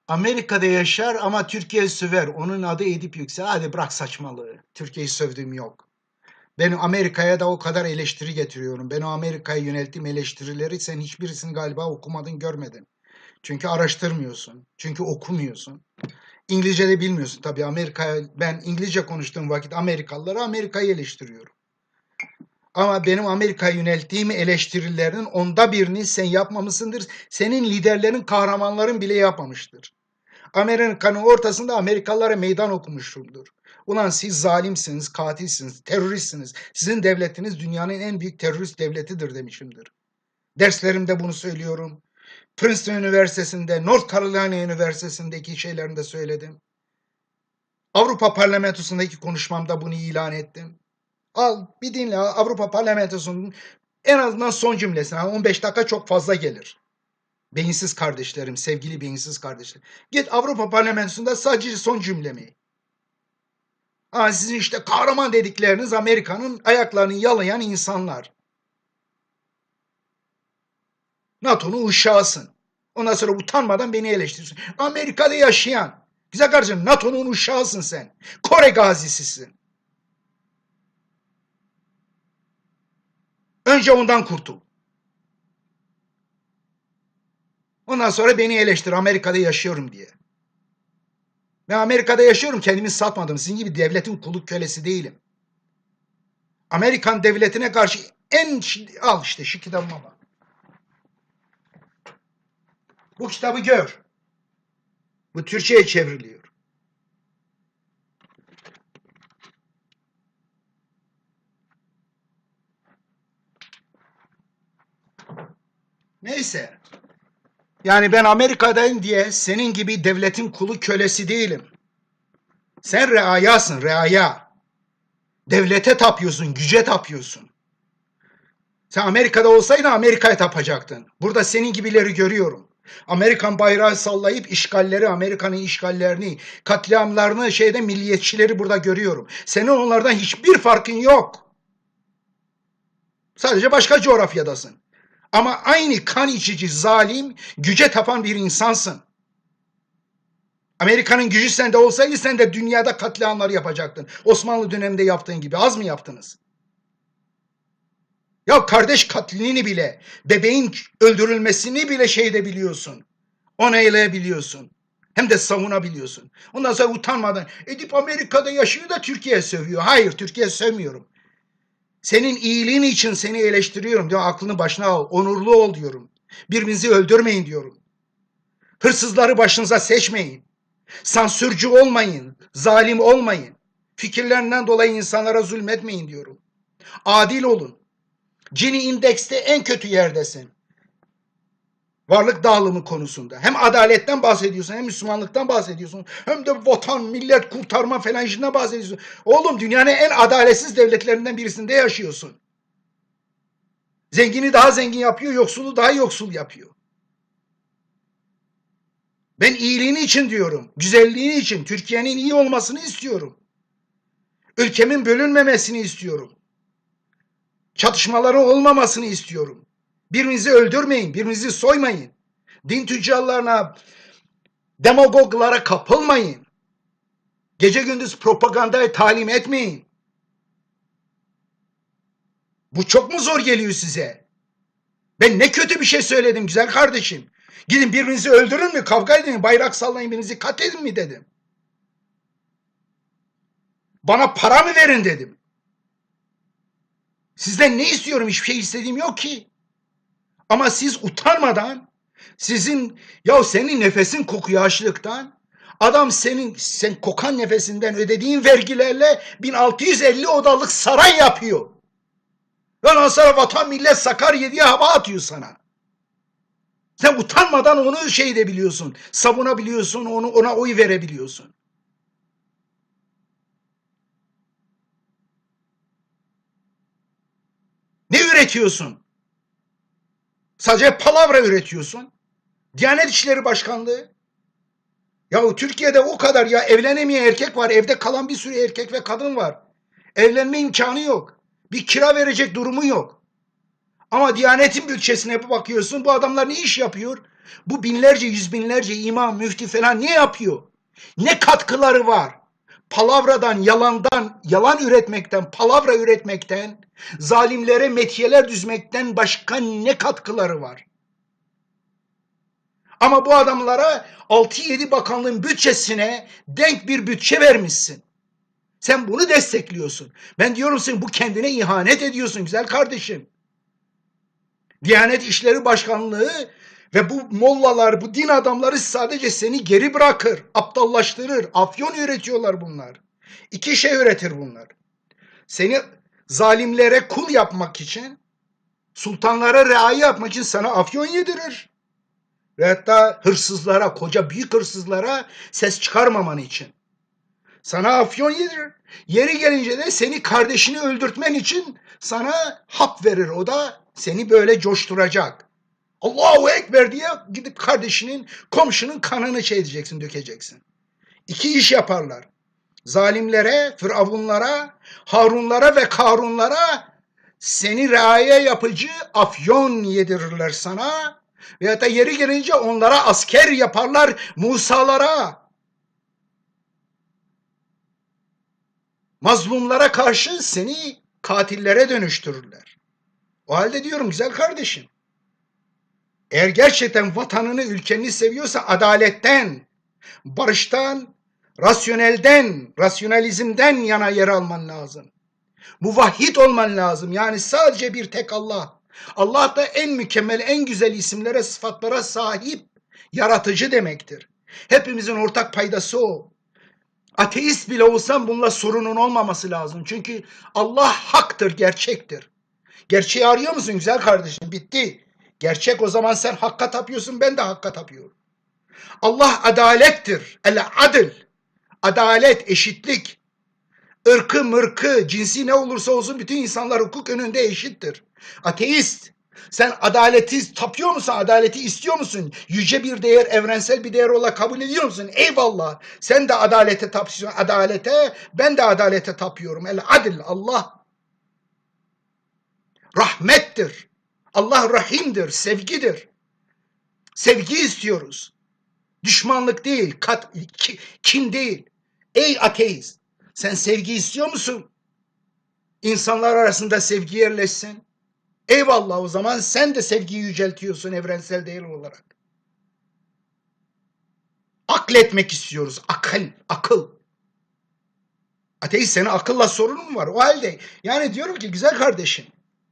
Amerika'da yaşar ama Türkiye söver. Onun adı Edip Yüksel. Hadi bırak saçmalığı. Türkiye'yi sövdüğüm yok. Ben Amerika'ya da o kadar eleştiri getiriyorum. Ben o Amerika'ya yönelttiğim eleştirileri sen hiçbirisini galiba okumadın, görmedin. Çünkü araştırmıyorsun. Çünkü okumuyorsun. İngilizce de bilmiyorsun tabii. Ben İngilizce konuştuğum vakit Amerikalıları, Amerika'yı eleştiriyorum. Ama benim Amerika'ya yönelttiğim eleştirilerin onda birini sen yapmamışsındır. Senin liderlerin, kahramanların bile yapmamıştır. Amerika'nın ortasında Amerikalılara meydan okumuşumdur. Ulan siz zalimsiniz, katilsiniz, teröristsiniz. Sizin devletiniz dünyanın en büyük terörist devletidir demişimdir. Derslerimde bunu söylüyorum. Princeton Üniversitesi'nde, North Carolina Üniversitesi'ndeki şeylerinde söyledim. Avrupa Parlamentosu'ndaki konuşmamda bunu ilan ettim. Al bir dinle, Avrupa Parlamentosu'nun en azından son cümlesine 15 dakika çok fazla gelir. Beyinsiz kardeşlerim, sevgili beyinsiz kardeşlerim. Git Avrupa Parlamentosu'nda sadece son cümlemi. Sizin işte kahraman dedikleriniz Amerika'nın ayaklarını yalayan insanlar. NATO'nun uşağısın. Ondan sonra utanmadan beni eleştirirsin. Amerika'da yaşayan. Güzel kardeşim, NATO'nun uşağısın sen. Kore gazisisin. Önce ondan kurtul. Ondan sonra beni eleştir Amerika'da yaşıyorum diye. Ben Amerika'da yaşıyorum, kendimi satmadım. Sizin gibi devletin kulu kölesi değilim. Amerikan devletine karşı al işte şu kitabıma bak. Bu kitabı gör. Bu Türkçe'ye çevriliyor. Neyse. Yani ben Amerika'dayım diye senin gibi devletin kulu kölesi değilim. Sen reayasın, reaya. Devlete tapıyorsun, güce tapıyorsun. Sen Amerika'da olsaydın Amerika'ya tapacaktın. Burada senin gibileri görüyorum. Amerikan bayrağı sallayıp Amerika'nın işgallerini, katliamlarını, milliyetçileri burada görüyorum. Senin onlardan hiçbir farkın yok. Sadece başka coğrafyadasın. Ama aynı kan içici, zalim, güce tapan bir insansın. Amerika'nın gücü sende olsaydı sen de dünyada katliamlar yapacaktın. Osmanlı döneminde yaptığın gibi. Az mı yaptınız? Ya kardeş katlini bile, bebeğin öldürülmesini bile biliyorsun. Onaylayabiliyorsun. Hem de savunabiliyorsun. Ondan sonra utanmadan Edip Amerika'da yaşıyor da Türkiye sövüyor. Hayır, Türkiye sövmüyorum. Senin iyiliğin için seni eleştiriyorum diyor. Aklını başına al. Onurlu ol diyorum. Birbirinizi öldürmeyin diyorum. Hırsızları başınıza seçmeyin. Sansürcü olmayın. Zalim olmayın. Fikirlerinden dolayı insanlara zulmetmeyin diyorum. Adil olun. Gini indekste en kötü yerdesin. Varlık dağılımı konusunda. Hem adaletten bahsediyorsun, hem Müslümanlıktan bahsediyorsun. Hem de vatan, millet kurtarma falan işinden bahsediyorsun. Oğlum dünyanın en adaletsiz devletlerinden birisinde yaşıyorsun. Zengini daha zengin yapıyor, yoksulu daha yoksul yapıyor. Ben iyiliğini için diyorum, güzelliğini için, Türkiye'nin iyi olmasını istiyorum. Ülkemin bölünmemesini istiyorum. Çatışmaların olmamasını istiyorum. Birbirinizi öldürmeyin, birbirinizi soymayın. Din tüccarlarına, demagoglara kapılmayın. Gece gündüz propagandaya talim etmeyin. Bu çok mu zor geliyor size? Ben ne kötü bir şey söyledim güzel kardeşim. Gidin birbirinizi öldürün mü, kavga edin, bayrak sallayın, birbirinizi katledin mi dedim. Bana para mı verin dedim. Sizden ne istiyorum? Hiçbir şey istediğim yok ki. Ama siz utanmadan senin nefesin kokuyor açlıktan. Adam sen kokan nefesinden ödediğin vergilerle 1650 odalık saray yapıyor. Ondan sonra vatan millet Sakarya diye hava atıyor sana. Sen utanmadan onu de biliyorsun. Savunabiliyorsun, ona oy verebiliyorsun. Ne üretiyorsun? Sadece palavra üretiyorsun. Diyanet İşleri Başkanlığı. Ya Türkiye'de o kadar ya evlenemeyen erkek var. Evde kalan bir sürü erkek ve kadın var. Evlenme imkanı yok. Bir kira verecek durumu yok. Ama Diyanet'in bütçesine bakıyorsun. Bu adamlar ne iş yapıyor? Bu binlerce, yüz binlerce imam, müftü falan ne yapıyor? Ne katkıları var? Palavradan, yalandan, yalan üretmekten, palavra üretmekten, zalimlere metiyeler düzmekten başka ne katkıları var? Ama bu adamlara 6-7 bakanlığın bütçesine denk bir bütçe vermişsin. Sen bunu destekliyorsun. Ben diyorum sen bu kendine ihanet ediyorsun güzel kardeşim. Diyanet İşleri Başkanlığı ve bu mollalar, bu din adamları sadece seni geri bırakır, aptallaştırır, afyon üretiyorlar bunlar. İki şey üretir bunlar. Seni zalimlere kul yapmak için, sultanlara riayet yapmak için sana afyon yedirir. Ve hatta hırsızlara, koca büyük hırsızlara ses çıkarmaman için. Sana afyon yedirir. Yeri gelince de seni kardeşini öldürtmen için sana hap verir. O da seni böyle coşturacak. Allahu Ekber diye gidip kardeşinin, komşunun kanını edeceksin, dökeceksin. İki iş yaparlar. Zalimlere, firavunlara, Harunlara ve Karunlara seni riaya yapıcı afyon yedirirler sana. Veyahut da yeri gelince onlara asker yaparlar, Musalara. Mazlumlara karşı seni katillere dönüştürürler. O halde diyorum güzel kardeşim, eğer gerçekten vatanını, ülkeni seviyorsa adaletten, barıştan, rasyonalizmden yana yer alman lazım. Muvahhid olman lazım. Yani sadece bir tek Allah. Allah da en mükemmel, en güzel isimlere, sıfatlara sahip yaratıcı demektir. Hepimizin ortak paydası o. Ateist bile olsan bununla sorunun olmaması lazım. Çünkü Allah haktır, gerçektir. Gerçeği arıyor musun güzel kardeşim? Bitti. Gerçek, o zaman sen hakka tapıyorsun, ben de hakka tapıyorum. Allah adalettir. El-adl. Adalet, eşitlik. Irkı, mırkı, cinsi ne olursa olsun bütün insanlar hukuk önünde eşittir. Ateist, sen adaleti tapıyor musun? Adaleti istiyor musun? Yüce bir değer, evrensel bir değer olarak kabul ediyor musun? Eyvallah. Sen de adalete tapıyorsun. Adalete, ben de adalete tapıyorum. El-adl, Allah rahmettir. Allah rahimdir, sevgidir. Sevgi istiyoruz. Düşmanlık değil, kin değil. Ey ateist, sen sevgi istiyor musun? İnsanlar arasında sevgi yerleşsin. Eyvallah, o zaman sen de sevgiyi yüceltiyorsun evrensel değer olarak. Akletmek istiyoruz. Akıl. Ateist, senin akılla sorunun mu var? O halde yani diyorum ki güzel kardeşim,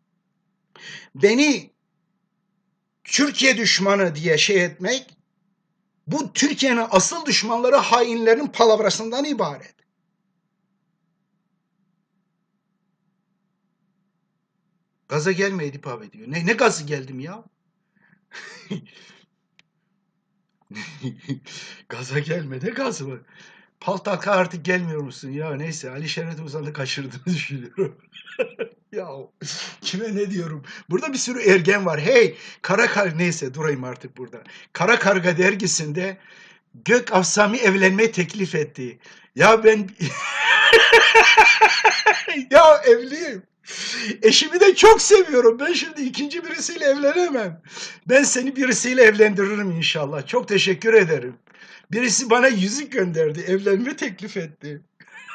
beni Türkiye düşmanı diye etmek, bu Türkiye'nin asıl düşmanları hainlerin palavrasından ibaret. Gaza gelme Edip abi diyor. Ne gazı geldim ya? Gaza gelme, ne gazı mı? Paltaka artık gelmiyor musun ya? Neyse, Ali Şerit Uzan'ı kaçırdığını düşünüyorum. Ya kime ne diyorum? Burada bir sürü ergen var. Hey, neyse durayım artık burada. Kara Karga dergisinde Gök Afsami evlenme teklif etti. Ya ben ya evliyim. Eşimi de çok seviyorum. Ben şimdi ikinci birisiyle evlenemem. Ben seni birisiyle evlendiririm inşallah. Çok teşekkür ederim. Birisi bana yüzük gönderdi. Evlenme teklif etti.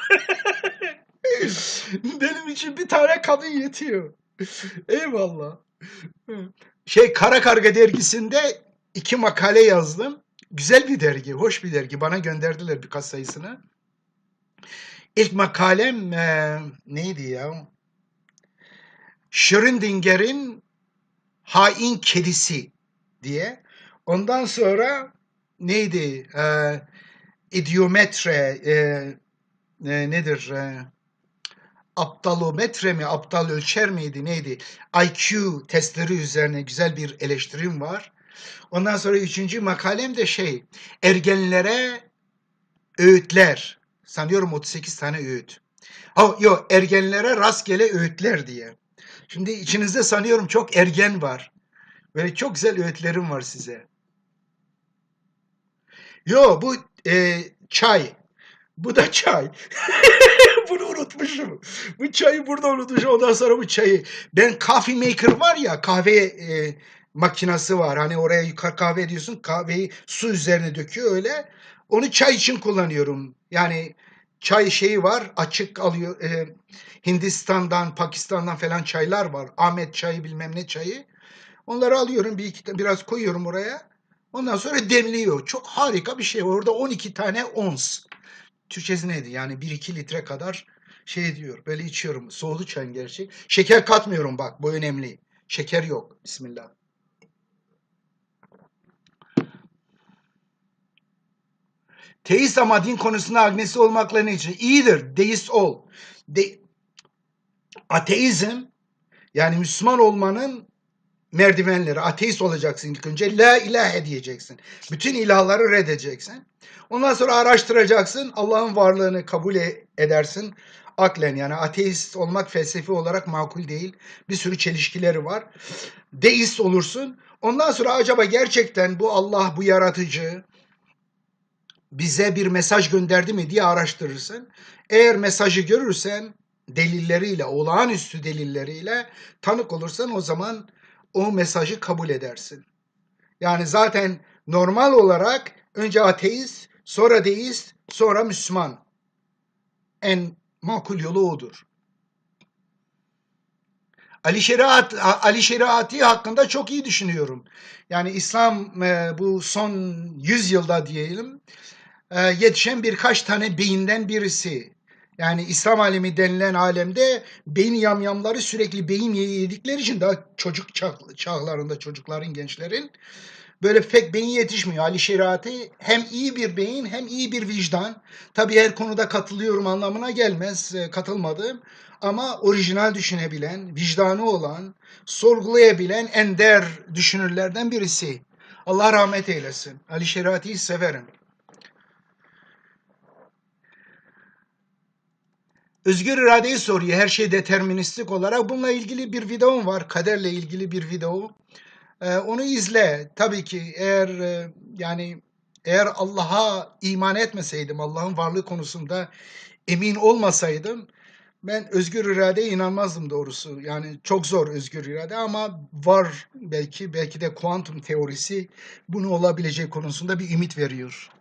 Benim için bir tane kadın yetiyor. Eyvallah. Kara Karga dergisinde 2 makale yazdım. Güzel bir dergi, hoş bir dergi. Bana gönderdiler birkaç sayısını. İlk makalem neydi ya? Schrödinger'in hain kedisi diye. Ondan sonra neydi? İdiometre nedir? Aptalometre mi? Aptal ölçer miydi? Neydi? IQ testleri üzerine güzel bir eleştirim var. Ondan sonra 3. makalem de ergenlere öğütler. Sanıyorum 38 tane öğüt. Yok, ergenlere rastgele öğütler diye. Şimdi içinizde sanıyorum çok ergen var. Böyle çok güzel öğütlerim var size. Yo, bu çay. Bu da çay. Bunu unutmuşum. Bu çayı burada unutmuşum. Ondan sonra bu çayı. Ben coffee maker var ya, kahve makinası var. Hani oraya yukarı kahve ediyorsun. Kahveyi su üzerine döküyor öyle. Onu çay için kullanıyorum. Yani çay şeyi var. Açık alıyor. Hindistan'dan, Pakistan'dan falan çaylar var. Ahmet çayı bilmem ne çayı. Onları alıyorum biraz koyuyorum oraya. Ondan sonra demliyor. Çok harika bir şey. Orada 12 tane ons. Türkçesi neydi? Yani 1-2 litre kadar şey diyor. Böyle içiyorum. Soğudu çayın gerçi. Şeker katmıyorum bak. Bu önemli. Şeker yok. Bismillah. Teist ama din konusunda agnesi olmakla ne için? İyidir. Deist ol. Ateizm yani Müslüman olmanın merdivenleri. Ateist olacaksın ilk önce. La ilahe diyeceksin. Bütün ilahları reddedeceksin. Ondan sonra araştıracaksın. Allah'ın varlığını kabul edersin. Aklen yani ateist olmak felsefi olarak makul değil. Bir sürü çelişkileri var. Deist olursun. Ondan sonra acaba gerçekten bu Allah, bu yaratıcı bize bir mesaj gönderdi mi diye araştırırsın. Eğer mesajı görürsen delilleriyle, olağanüstü delilleriyle tanık olursan o zaman o mesajı kabul edersin. Yani zaten normal olarak önce ateist, sonra deist, sonra Müslüman. En makul yolu odur. Ali Şeriatı hakkında çok iyi düşünüyorum. Yani İslam bu son 100 yılda diyelim yetişen birkaç tane beyinden birisi. Yani İslam alemi denilen alemde beyin yamyamları sürekli beyin yedikleri için daha çocuk çağlarında çocukların, gençlerin böyle pek beyin yetişmiyor. Ali Şeriatı hem iyi bir beyin hem iyi bir vicdan. Tabii her konuda katılıyorum anlamına gelmez, katılmadım. Ama orijinal düşünebilen, vicdanı olan, sorgulayabilen ender düşünürlerden birisi. Allah rahmet eylesin. Ali Şeriatı'yı severim. Özgür iradeyi soruyor her şey deterministik olarak. Bununla ilgili bir videom var. Kaderle ilgili bir video. Onu izle. Tabii ki yani eğer Allah'a iman etmeseydim, Allah'ın varlığı konusunda emin olmasaydım ben özgür iradeye inanmazdım doğrusu. Yani çok zor özgür irade ama var belki de kuantum teorisi bunu olabileceği konusunda bir ümit veriyor.